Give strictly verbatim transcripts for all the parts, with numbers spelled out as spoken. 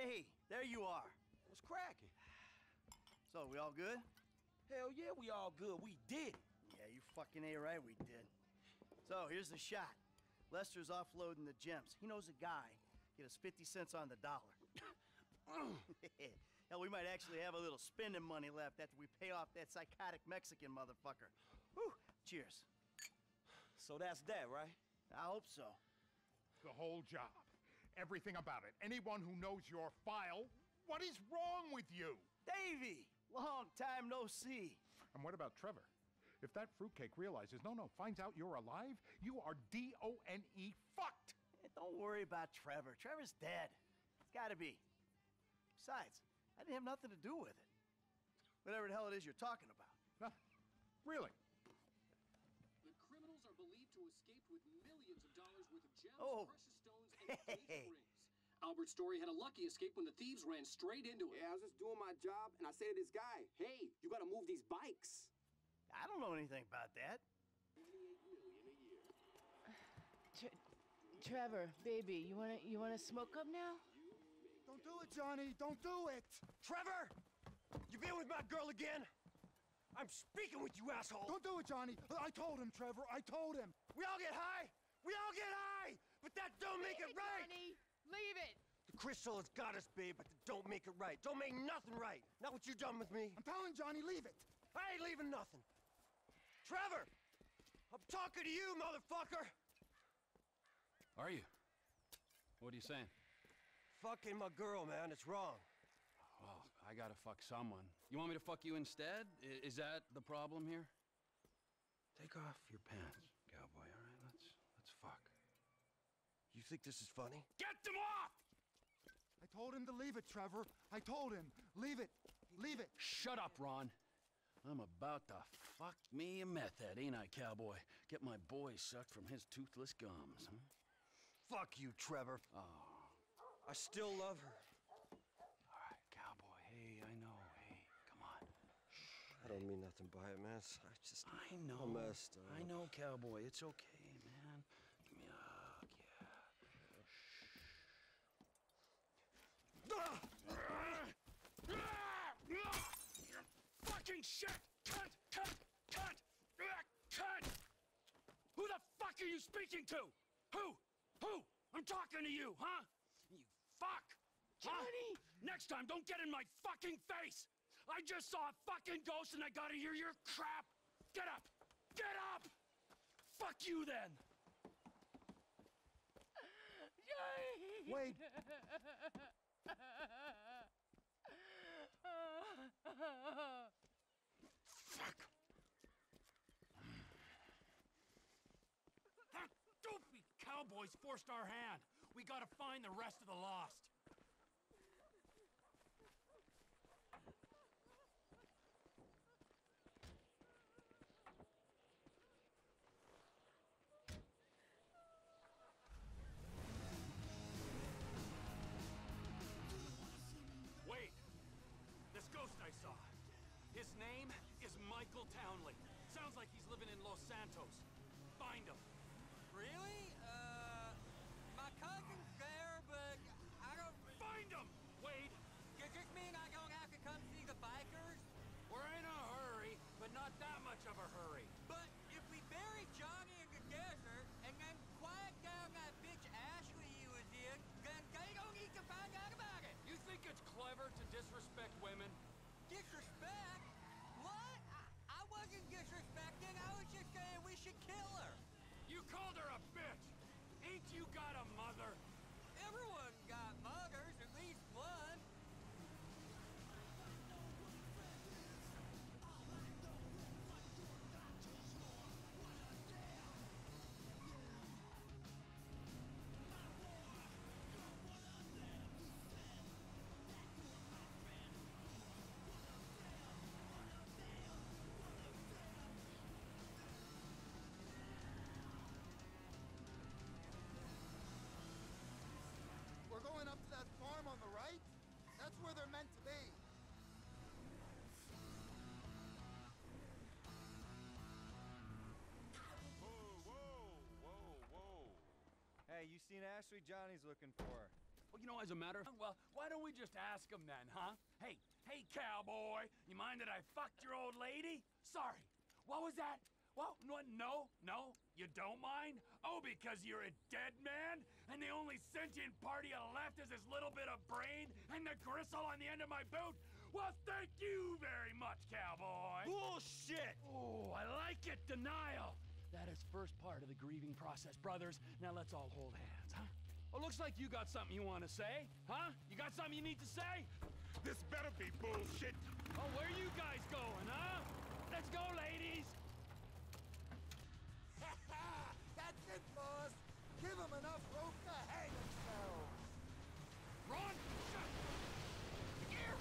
Hey, there you are. What's cracking? So, we all good? Hell yeah, we all good. We did it. Yeah, you fucking A right we did. So, here's the shot. Lester's offloading the gems. He knows a guy. Get us fifty cents on the dollar. Hell, we might actually have a little spending money left after we pay off that psychotic Mexican motherfucker. Whew, cheers. So that's that, right? I hope so. The whole job. Everything about it. Anyone who knows your file, what is wrong with you? Davey! Long time no see. And what about Trevor? If that fruitcake realizes, no, no, finds out you're alive, you are D O N E fucked! Hey, don't worry about Trevor. Trevor's dead. It's gotta be. Besides, I didn't have nothing to do with it. Whatever the hell it is you're talking about. No, really? The criminals are believed to escape with millions of dollars worth of gems, Oh. precious stones, and Hey. engagement rings. Albert Story had a lucky escape when the thieves ran straight into him. Yeah, I was just doing my job, and I say to this guy, hey, you gotta move these bikes. I don't know anything about that. eighty-eight million a year. Tre Trevor, baby, you wanna you wanna smoke up now? Don't do it, Johnny. Don't do it. Trevor! You been with my girl again? I'm speaking with you, asshole! Don't do it, Johnny. I told him, Trevor. I told him. We all get high! We all get high! But that don't make it right! Johnny, leave it. The crystal has got us, babe, but that don't make it right. Don't make nothing right. Not what you done with me. I'm telling Johnny, leave it. I ain't leaving nothing. Trevor! I'm talking to you, motherfucker! Are you? What are you saying? Fucking my girl, man. It's wrong. Well, I gotta fuck someone. You want me to fuck you instead? I is that the problem here? Take off your pants, cowboy, all right? Let's, let's fuck. You think this is funny? Get them off! I told him to leave it, Trevor. I told him. Leave it. Leave it. Shut up, Ron. I'm about to fuck me a meth head, ain't I, cowboy? Get my boy sucked from his toothless gums, huh? Fuck you, Trevor. Oh. I still love her. All right, cowboy. Hey, I know. Hey, come on. I don't mean nothing by it, man. I just... I know. I messed up. I know, cowboy. It's okay, man. Give me a hug, yeah. Fucking shit! Cunt! Cunt! Cunt! Cunt! Who the fuck are you speaking to? Who? Who? I'm talking to you, huh? You fuck! Johnny! Huh? Next time, don't get in my fucking face! I just saw a fucking ghost and I gotta hear your crap! Get up! Get up! Fuck you then! Johnny! Wait. Fuck! That dopey cowboy's forced our hand. We gotta find the rest of the lost. Wait! This ghost I saw. His name is Michael Townley. Sounds like he's living in Los Santos. Find him. Really? Uh, my cousin's there, but I don't... Find him, Wade! Does this mean I don't have to come see the bikers? We're in a hurry, but not that much of a hurry. But if we bury Johnny in the desert and then quiet down that bitch Ashley he was in, then they don't need to find out about it. You think it's clever to disrespect women? Disrespect? What? I, I wasn't disrespecting. I was just saying we should kill her. You called her a bitch! Ain't you got a mother? Everyone got mothers, at least one. We're going up to that farm on the right? That's where they're meant to be. Whoa, whoa, whoa, whoa. Hey, you seen Ashley? Johnny's looking for her. Well, you know, as a matter of... Well, why don't we just ask him then, huh? Hey, hey, cowboy, you mind that I fucked your old lady? Sorry. What was that? Well, no, no, no, you don't mind? Oh, because you're a dead man? And the only sentient part you left is this little bit of brain and the gristle on the end of my boot? Well, thank you very much, cowboy. Bullshit! Oh, I like it, denial. That is first part of the grieving process, brothers. Now let's all hold hands, huh? Well, looks like you got something you want to say, huh? You got something you need to say? This better be bullshit. Oh, where you guys going, huh? Let's go, ladies. That's it, boss. Give him enough rope to hang himself. Ron, shut. Here.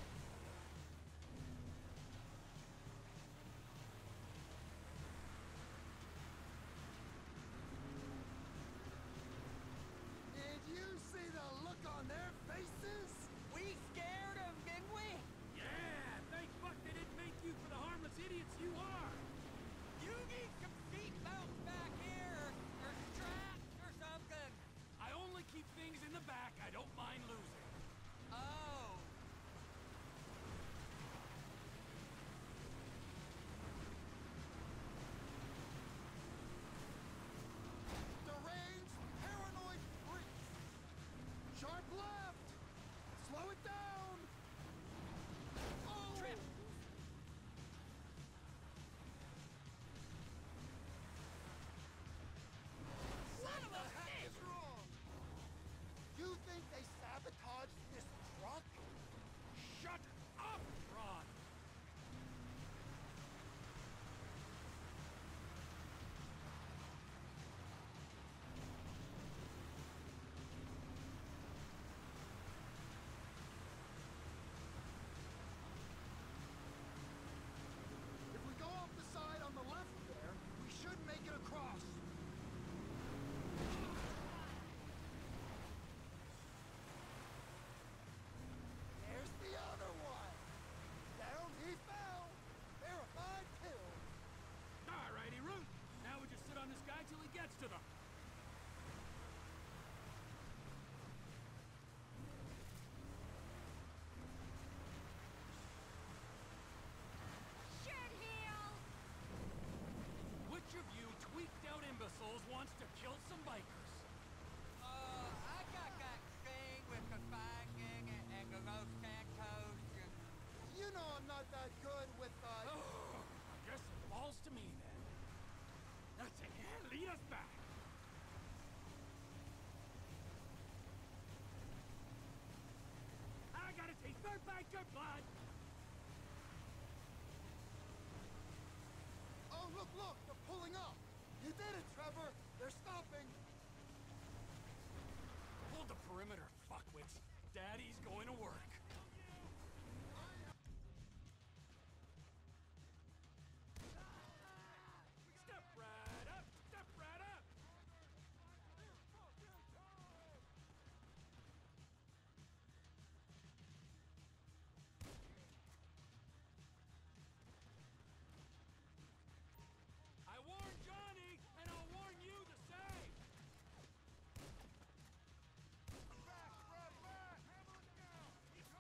Did you see the look on their faces? We scared him, didn't we? Yeah, thank fuck they didn't make you for the harmless idiots you are. You need some seatbelts back here, or straps, or something. I only keep things in the back I don't mind losing. Oh. Deranged, paranoid freaks. Sharp left. Slow it down. Oh. Trip. What the heck is wrong? You think they sabotaged this truck? Shut up, Ron. If we go off the side on the left there, we should make it across. There's the other one. Down he fell. Verified kill. All righty, Root. Now we just sit on this guy till he gets to them. Shitheel! Which of you tweaked out imbeciles wants to kill some bikers? Uh, I got that thing with the fighting and, and the Los Santos and... You know I'm not that good with uh Oh, I guess it falls to me then. That's it. Yeah, lead us back. I gotta taste their biker blood. Oh, look, look, they're pulling up. You did it, Trevor. They're stopping. Hold the perimeter, fuckwits. Daddy's going to work. Step right up! Step right up! I warned Johnny, and I'll warn you the same! Back, Fred, back. Hammer it down.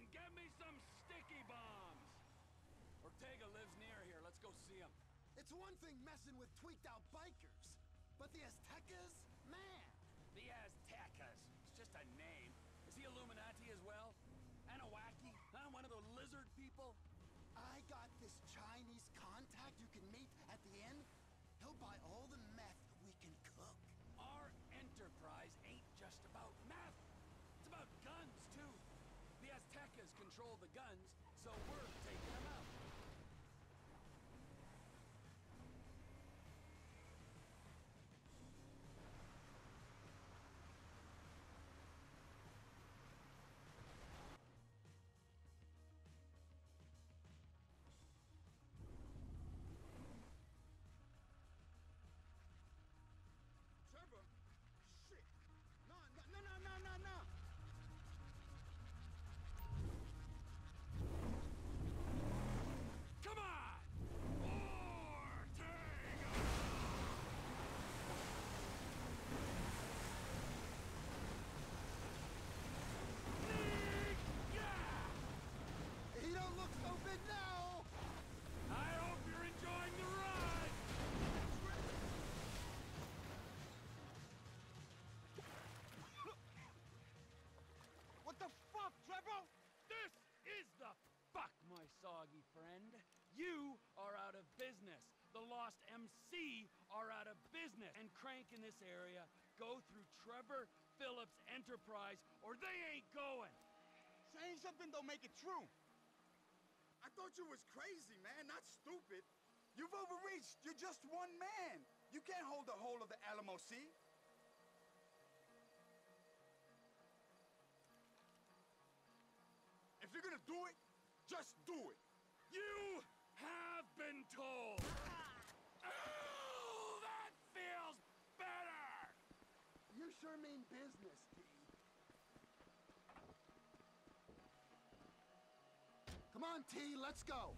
get me some sticky bombs. Ortega lives near here. Let's go see him. It's one thing messing with tweaked out bikers, but the Aztecas? Man! The Aztecas. It's just a name. Is he Illuminati as well? Anunnaki? Huh? One of those lizard people? I got this Chinese contact you can meet at the inn. He'll buy all the meth we can cook. Our enterprise ain't just about meth. It's about guns, too. The Aztecas control the guns, so we're taking them out. Trevor? Shit! No, no, no, no, no, no, no! Come on! Ortega! He don't look so big now! I hope you're enjoying the ride! What the fuck, Trevor? This is the fuck, my soggy friend. You are out of business. The Lost M C are out of business. And Crank in this area go through Trevor Phillips Enterprise or they ain't going. Saying something don't make it true. I thought you was crazy, man, not stupid. You've overreached. You're just one man. You can't hold the whole of the Alamo Sea. If you're gonna do it, just do it. You have been told. Oh, that feels better. You sure mean business, T. Come on, T, let's go.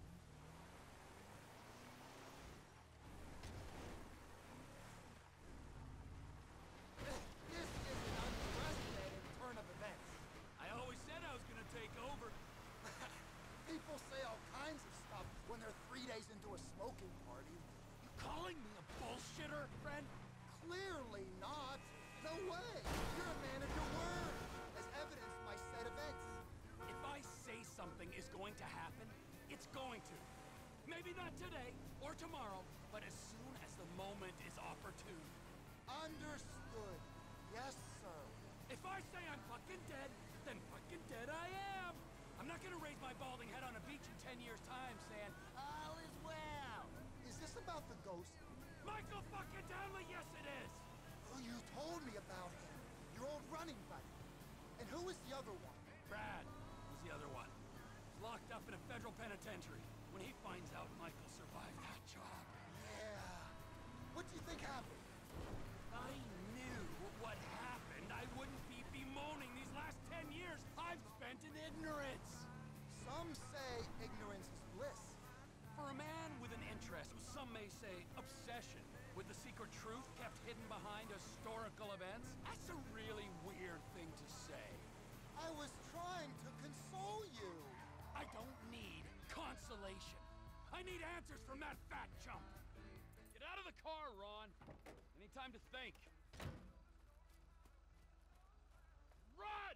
This is an unprecedented turn of events. I always said I was gonna take over. People say all kinds of stuff when they're three days into a smoking party. You calling me a bullshitter, friend? Clearly not. No way. You're a man of your word, as evidenced by said events. If I say something is going to happen, it's going to. Maybe not today or tomorrow, but as soon as the moment is opportune. Understood. Yes, sir. If I say I'm fucking dead, then fucking dead I am. I'm not gonna raise my balding head on a beach in ten years' time saying, all is well. Is this about the ghost? Michael fucking Townley, yes it is. Oh, you told me about him. Your old running buddy. And who was the other one? Brad was the other one. He's locked up in a federal penitentiary. When he finds out Michael survived that job. Yeah. What do you think happened? I knew what happened. I wouldn't be bemoaning these last ten years I've spent in ignorance. Some say ignorance is bliss. For a man with an interest, some may say obsession, with the secret truth kept hidden behind historical events, that's a really weird thing to say. I was trying to console you. I don't need consolation. I need answers from that fat chump. Get out of the car, Ron. Any time to think. Run!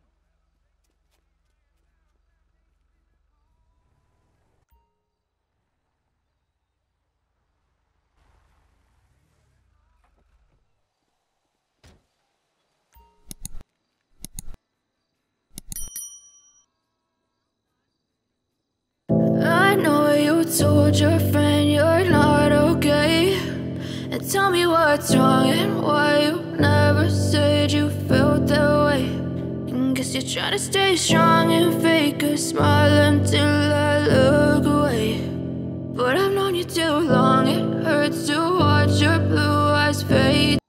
I know you told your friend you're not okay, and tell me what's wrong and why you never said you felt that way. And guess you're trying to stay strong and fake a smile until I look away. But I've known you too long, it hurts to watch your blue eyes fade.